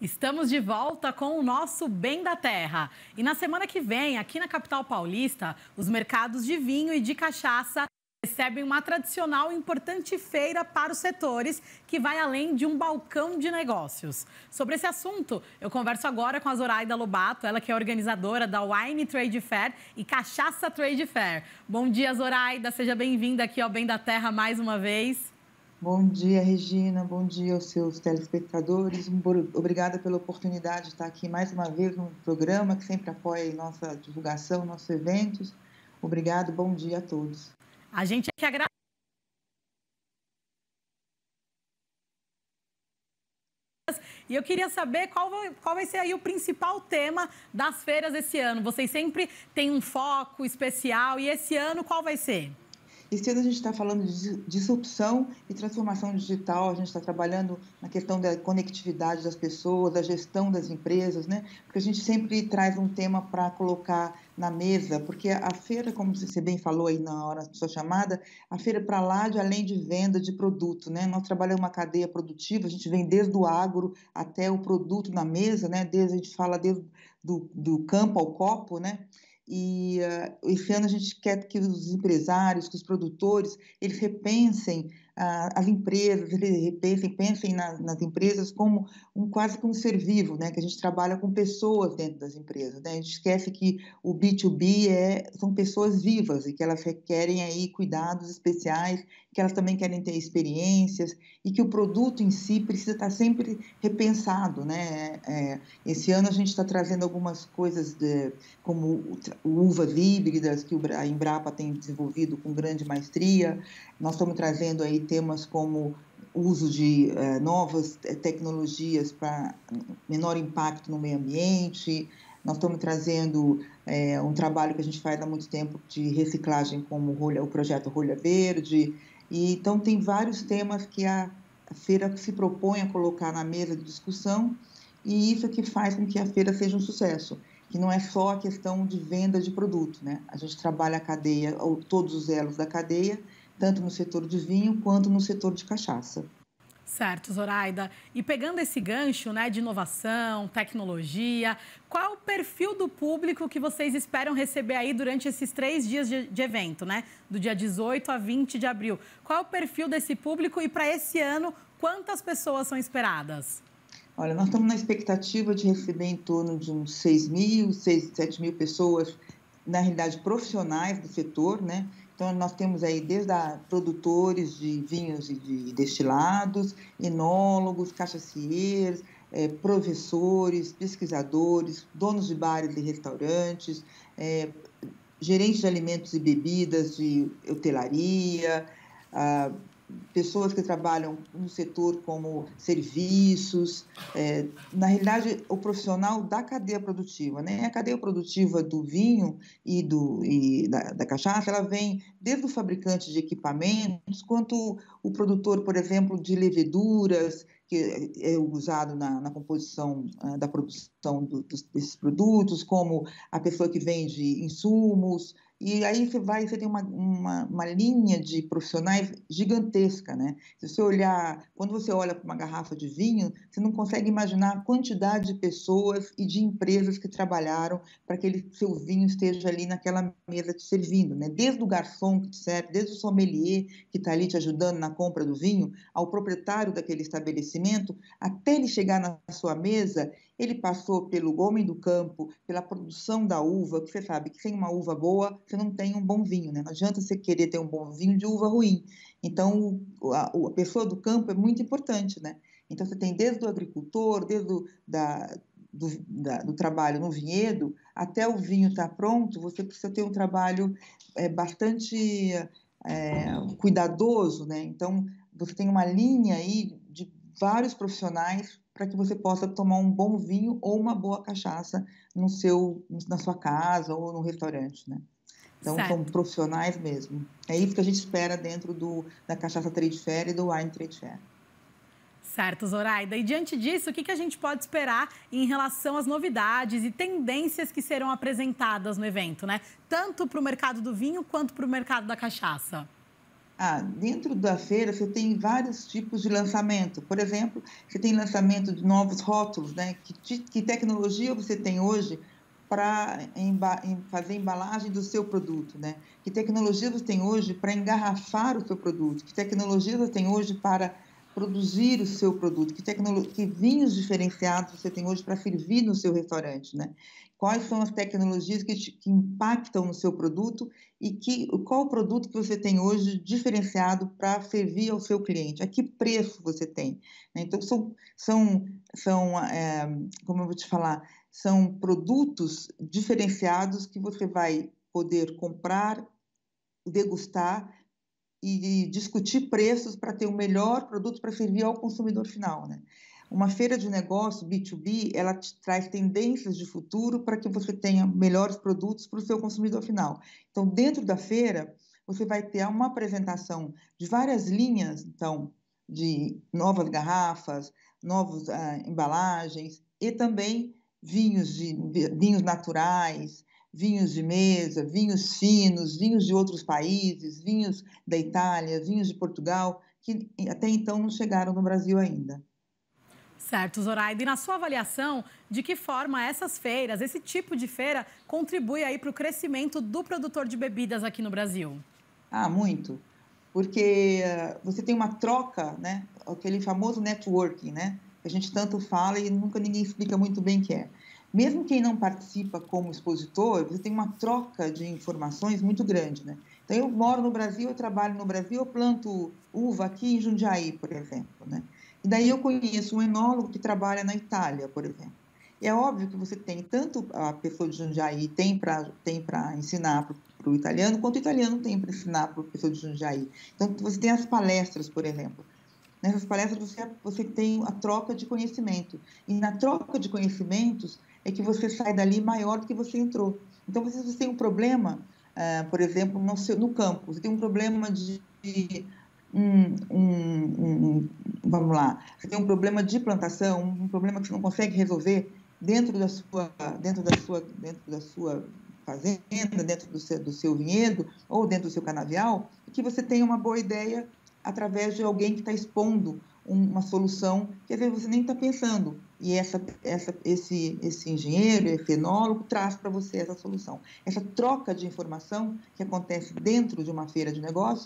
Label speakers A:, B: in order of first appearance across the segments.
A: Estamos de volta com o nosso Bem da Terra. E na semana que vem, aqui na capital paulista, os mercados de vinho e de cachaça recebem uma tradicional e importante feira para os setores, que vai além de um balcão de negócios. Sobre esse assunto, eu converso agora com a Zoraida Lobato, ela que é organizadora da Wine Trade Fair e Cachaça Trade Fair. Bom dia, Zoraida, seja bem-vinda aqui ao Bem da Terra mais uma vez.
B: Bom dia, Regina. Bom dia aos seus telespectadores. Obrigada pela oportunidade de estar aqui mais uma vez no programa que sempre apoia nossa divulgação, nossos eventos. Obrigado, bom dia a todos.
A: A gente é que agradece. E eu queria saber qual vai ser aí o principal tema das feiras esse ano. Vocês sempre têm um foco especial e esse ano qual vai ser?
B: Esse ano a gente está falando de disrupção e transformação digital, a gente está trabalhando na questão da conectividade das pessoas, da gestão das empresas, né? Porque a gente sempre traz um tema para colocar na mesa, porque a feira, como você bem falou aí na hora da sua chamada, a feira é para lá de além de venda de produto, né? Nós trabalhamos uma cadeia produtiva, a gente vem desde o agro até o produto na mesa, né? A gente fala desde do campo ao copo, né? E esse ano a gente quer que os empresários, que os produtores, eles repensem as empresas, eles pensem nas empresas como quase como um ser vivo, né? Que a gente trabalha com pessoas dentro das empresas, né? A gente esquece que o B2B são pessoas vivas e que elas requerem aí cuidados especiais, que elas também querem ter experiências e que o produto em si precisa estar sempre repensado, né? Esse ano a gente está trazendo algumas coisas como uvas híbridas que a Embrapa tem desenvolvido com grande maestria. Nós estamos trazendo aí temas como o uso de novas tecnologias para menor impacto no meio ambiente. Nós estamos trazendo um trabalho que a gente faz há muito tempo de reciclagem, como o projeto Rolha Verde. E, então, tem vários temas que a feira se propõe a colocar na mesa de discussão, e isso é que faz com que a feira seja um sucesso, que não é só a questão de venda de produto, né? A gente trabalha a cadeia, todos os elos da cadeia, tanto no setor de vinho quanto no setor de cachaça.
A: Certo, Zoraida. E pegando esse gancho, né, de inovação, tecnologia, qual é o perfil do público que vocês esperam receber aí durante esses 3 dias de evento, né? Do dia 18 a 20 de abril. Qual é o perfil desse público e para esse ano, quantas pessoas são esperadas?
B: Olha, nós estamos na expectativa de receber em torno de uns 6.000, 7 mil pessoas, na realidade, profissionais do setor, né? Então, nós temos aí desde produtores de vinhos e de destilados, enólogos, cachacieiros, professores, pesquisadores, donos de bares e restaurantes, gerentes de alimentos e bebidas, de hotelaria, pessoas que trabalham no setor como serviços, na realidade, o profissional da cadeia produtiva, né? A cadeia produtiva do vinho e da cachaça, ela vem desde o fabricante de equipamentos, quanto o produtor, por exemplo, de leveduras, que é usado na composição da produção desses produtos, como a pessoa que vende insumos. E aí você tem uma linha de profissionais gigantesca, né? Se você olhar, quando você olha para uma garrafa de vinho, você não consegue imaginar a quantidade de pessoas e de empresas que trabalharam para que seu vinho esteja ali naquela mesa te servindo, né? Desde o garçom que te serve, desde o sommelier que está ali te ajudando na compra do vinho, ao proprietário daquele estabelecimento, até ele chegar na sua mesa, ele passou pelo homem do campo, pela produção da uva, que você sabe que sem uma uva boa, você não tem um bom vinho, né? Não adianta você querer ter um bom vinho de uva ruim. Então, a pessoa do campo é muito importante, né? Então, você tem desde o agricultor, desde do trabalho no vinhedo, até o vinho estar pronto, você precisa ter um trabalho bastante cuidadoso, né? Então, você tem uma linha aí de vários profissionais para que você possa tomar um bom vinho ou uma boa cachaça na sua casa ou no restaurante, né? Então,
A: certo.
B: São profissionais mesmo. É isso que a gente espera dentro da Cachaça Trade Fair e do Wine Trade Fair.
A: Certo, Zoraida. E diante disso, o que a gente pode esperar em relação às novidades e tendências que serão apresentadas no evento, né? Tanto para o mercado do vinho quanto para o mercado da cachaça.
B: Dentro da feira você tem vários tipos de lançamento. Por exemplo, você tem lançamento de novos rótulos, né? Que tecnologia você tem hoje para fazer a embalagem do seu produto, né? Que tecnologia você tem hoje para engarrafar o seu produto? Que tecnologia você tem hoje para produzir o seu produto? Que vinhos diferenciados você tem hoje para servir no seu restaurante, né? Quais são as tecnologias que impactam no seu produto e qual o produto que você tem hoje diferenciado para servir ao seu cliente? A que preço você tem? Então, como eu vou te falar, são produtos diferenciados que você vai poder comprar, degustar e discutir preços para ter o melhor produto para servir ao consumidor final, né? Uma feira de negócio B2B, ela te traz tendências de futuro para que você tenha melhores produtos para o seu consumidor final. Então, dentro da feira, você vai ter uma apresentação de várias linhas, então, de novas garrafas, novas embalagens e também vinhos naturais, vinhos de mesa, vinhos finos, vinhos de outros países, vinhos da Itália, vinhos de Portugal, que até então não chegaram no Brasil ainda.
A: Certo, Zoraida. E na sua avaliação, de que forma essas feiras, esse tipo de feira, contribui aí para o crescimento do produtor de bebidas aqui no Brasil?
B: Muito. Porque você tem uma troca, né? Aquele famoso networking, né? Que a gente tanto fala e nunca ninguém explica muito bem o que é. Mesmo quem não participa como expositor, você tem uma troca de informações muito grande, né? Então, eu moro no Brasil, eu trabalho no Brasil, eu planto uva aqui em Jundiaí, por exemplo, né? E daí eu conheço um enólogo que trabalha na Itália, por exemplo. E é óbvio que você tem, tanto a pessoa de Jundiaí tem para ensinar para o italiano, quanto o italiano tem para ensinar para a pessoa de Jundiaí. Então, você tem as palestras, por exemplo. Nessas palestras, você tem a troca de conhecimento. E na troca de conhecimentos é que você sai dali maior do que você entrou. Então, se você tem um problema, por exemplo, no campo, você tem um problema vamos lá, você tem um problema de plantação, um problema que você não consegue resolver dentro da sua fazenda, dentro do seu vinhedo ou dentro do seu canavial, que você tenha uma boa ideia através de alguém que está expondo uma solução que às vezes você nem está pensando. E esse engenheiro, esse enólogo, traz para você essa solução. Essa troca de informação que acontece dentro de uma feira de negócio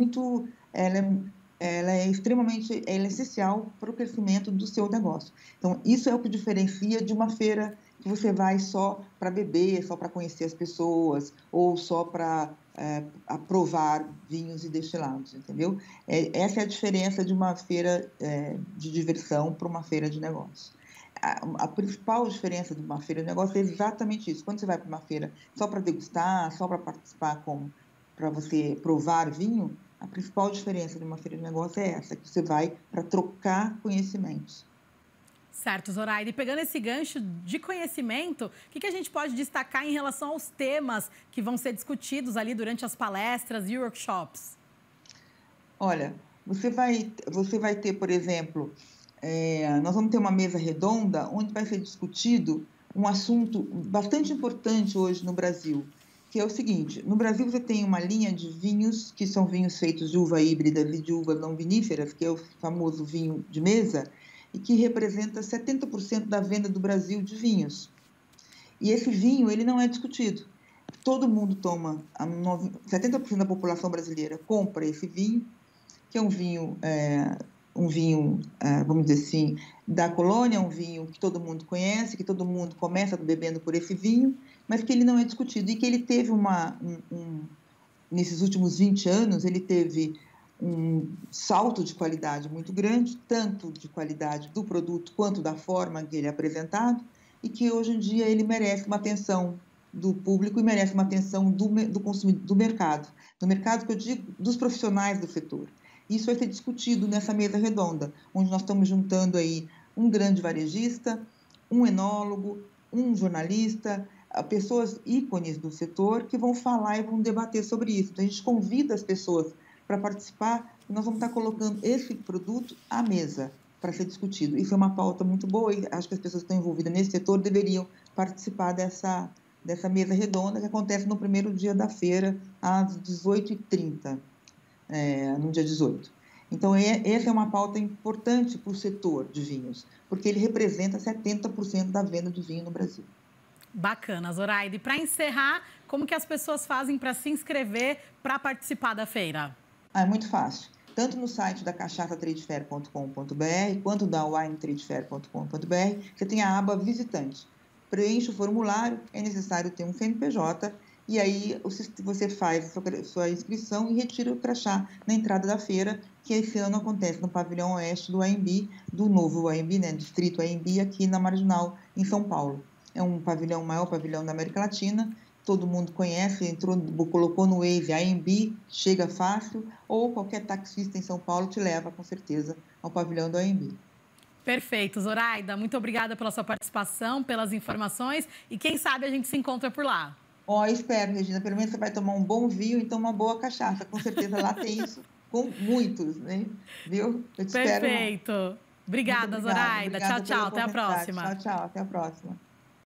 B: ela é essencial para o crescimento do seu negócio. Então, isso é o que diferencia de uma feira que você vai só para beber, só para conhecer as pessoas, ou só para aprovar vinhos e destilados, entendeu? Essa é a diferença de uma feira de diversão para uma feira de negócio. A principal diferença de uma feira de negócio é exatamente isso. Quando você vai para uma feira só para degustar, só para participar, para você provar vinho, a principal diferença de uma feira de negócio é essa, que você vai para trocar conhecimentos.
A: Certo, Zoraida. E pegando esse gancho de conhecimento, o que a gente pode destacar em relação aos temas que vão ser discutidos ali durante as palestras e workshops?
B: Olha, você vai ter, por exemplo, nós vamos ter uma mesa redonda onde vai ser discutido um assunto bastante importante hoje no Brasil, que é o seguinte: no Brasil você tem uma linha de vinhos, que são vinhos feitos de uva híbrida e de uvas não viníferas, que é o famoso vinho de mesa, e que representa 70% da venda do Brasil de vinhos. E esse vinho, ele não é discutido. Todo mundo toma, 70% da população brasileira compra esse vinho, que é um vinho, vamos dizer assim, da colônia, um vinho que todo mundo conhece, que todo mundo começa bebendo por esse vinho, mas que ele não é discutido. E que ele teve nesses últimos 20 anos, ele teve um salto de qualidade muito grande, tanto de qualidade do produto quanto da forma que ele é apresentado, e que hoje em dia ele merece uma atenção do público e merece uma atenção do consumidor, do mercado que eu digo, dos profissionais do setor. Isso vai ser discutido nessa mesa redonda, onde nós estamos juntando aí um grande varejista, um enólogo, um jornalista, pessoas ícones do setor que vão falar e vão debater sobre isso. Então, a gente convida as pessoas para participar, e nós vamos estar colocando esse produto à mesa para ser discutido. Isso é uma pauta muito boa e acho que as pessoas que estão envolvidas nesse setor deveriam participar dessa mesa redonda que acontece no primeiro dia da feira, às 18h30. no dia 18. Então, essa é uma pauta importante para o setor de vinhos, porque ele representa 70% da venda de vinho no Brasil.
A: Bacana, Zoraida. E para encerrar, como que as pessoas fazem para se inscrever para participar da feira?
B: É muito fácil. Tanto no site da cachaçatradefair.com.br quanto da winetradefair.com.br, você tem a aba visitante. Preenche o formulário, é necessário ter um CNPJ, e aí você faz a sua inscrição e retira o crachá na entrada da feira, que esse ano acontece no pavilhão oeste do AMB, do novo AMB, né, distrito AMB, aqui na Marginal, em São Paulo. É um pavilhão, o maior pavilhão da América Latina, todo mundo conhece, colocou no Waze, AMB, chega fácil, ou qualquer taxista em São Paulo te leva, com certeza, ao pavilhão do AMB.
A: Perfeito, Zoraida. Muito obrigada pela sua participação, pelas informações e quem sabe a gente se encontra por lá.
B: Espero, Regina, pelo menos você vai tomar um bom vinho e tomar uma boa cachaça. Com certeza lá tem isso com muitos, né? Viu? Eu te espero lá.
A: Perfeito. Obrigada, Zoraida. Tchau, tchau. Até a próxima.
B: Tchau, tchau. Até a próxima.